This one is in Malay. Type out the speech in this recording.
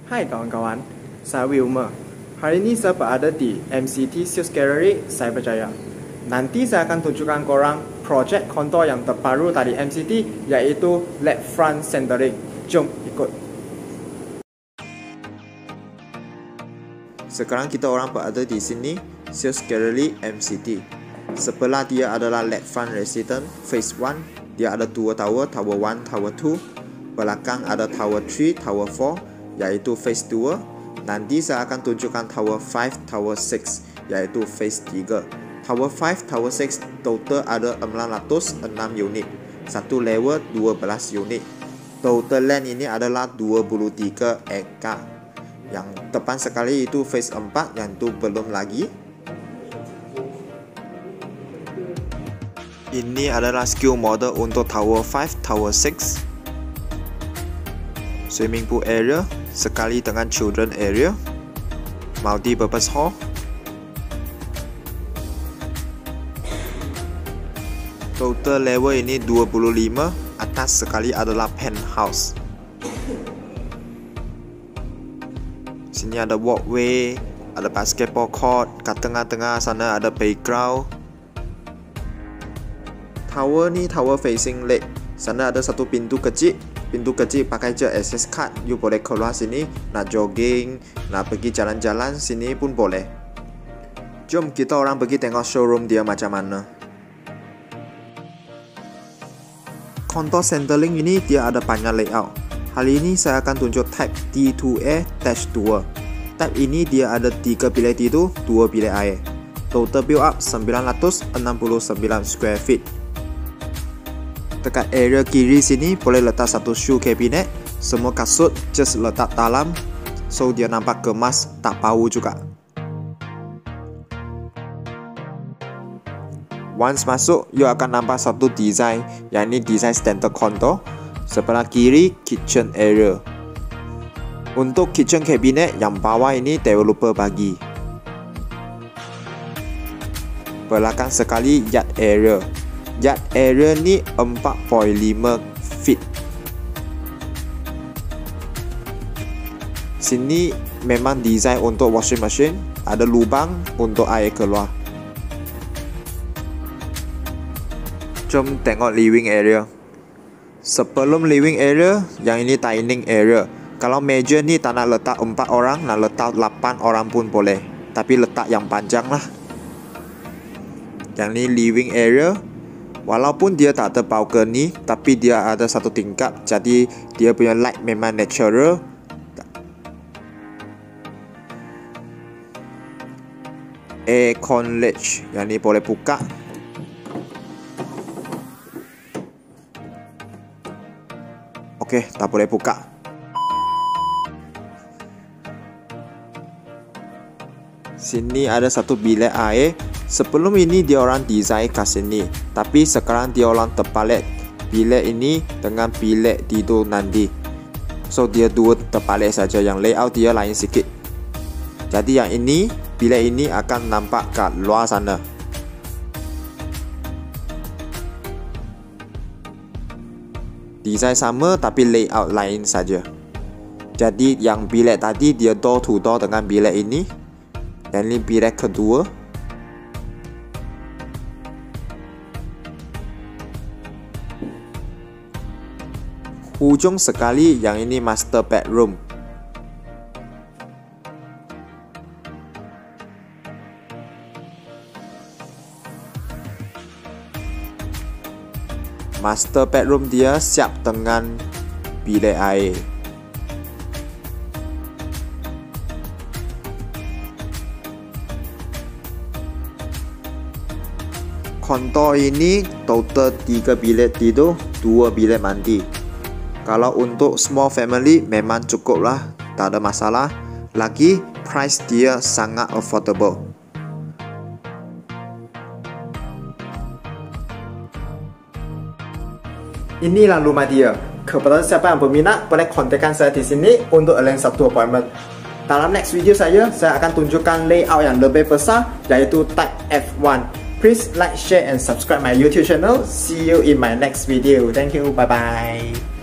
Hai kawan-kawan, saya Wilmer. Hari ini saya berada di MCT Sales Gallery Cyberjaya. Nanti saya akan tunjukkan korang projek kontor yang terbaru dari MCT, yaitu LED front centering. Jom ikut. Sekarang kita orang berada di sini, Sales Gallery MCT. Sebelah dia adalah LED front resident phase 1. Dia ada 2 tower, tower 1, tower 2. Belakang ada tower 3, tower 4, yaitu phase 2. Nanti saya akan tunjukkan tower 5, tower 6, yaitu phase 3. Tower 5, tower 6 total ada 606 unit. Satu level 12 unit. Total land ini adalah 23 ekar. Yang depan sekali itu phase 4, yang itu belum lagi. Ini adalah skill model untuk tower 5, tower 6. Swimming pool area sekali dengan children area, multi-purpose hall, total level ini 25, atas sekali adalah penthouse. Sini ada walkway, ada basketball court, kat tengah-tengah sana ada playground. Tower ni tower facing lake, sana ada satu pintu kecil. Pintu kecil pakai je access card, you boleh keluar sini, nak jogging, nak pergi jalan-jalan, sini pun boleh. Jom kita orang pergi tengok showroom dia macam mana. Kontor centering ini dia ada banyak layout. Hari ini saya akan tunjuk type T2A-2. Type ini dia ada 3 bilik tidur, 2 bilik air. Total build up 969 square feet. Dekat area kiri sini boleh letak satu shoe cabinet. Semua kasut just letak dalam, so dia nampak kemas, tak bau juga. Once masuk, you akan nampak satu design, yang ini design standard kontor. Sebelah kiri kitchen area. Untuk kitchen cabinet yang bawah ini developer bagi. Belakang sekali yard area. Yard area ni 4.5 feet. Sini memang design untuk washing machine, ada lubang untuk air keluar. Jom tengok living area. Sebelum living area, yang ini dining area. Kalau meja ni tak nak letak 4 orang, nak letak 8 orang pun boleh. Tapi letak yang panjang lah. Yang ni living area. Walaupun dia tak ada balcony, tapi dia ada satu tingkap, jadi dia punya light memang natural. Aircon ledge, yang ni boleh buka. Okey, tak boleh buka. Sini ada satu bilik air. Sebelum ini dia orang design kat sini, tapi sekarang dia orang terbalik bilik ini dengan bilik tidur nanti. So dia dua terbalik saja, yang layout dia lain sikit. Jadi yang ini, bilik ini akan nampak kat luar sana. Design sama tapi layout lain saja. Jadi yang bilik tadi dia door to door dengan bilik ini. Dan ini bilik kedua. Hujung sekali yang ini master bedroom. Master bedroom dia siap dengan bilik air. Kontor ini total 3 bilik tidur, 2 bilik mandi. Kalau untuk small family memang cukup lah, tak ada masalah. Lagi price dia sangat affordable. Inilah rumah dia. Kepada siapa yang berminat, boleh kontakkan saya di sini untuk arrange satu appointment. Dalam next video saya akan tunjukkan layout yang lebih besar, yaitu type F1. Please like, share and subscribe my YouTube channel. See you in my next video. Thank you. Bye bye.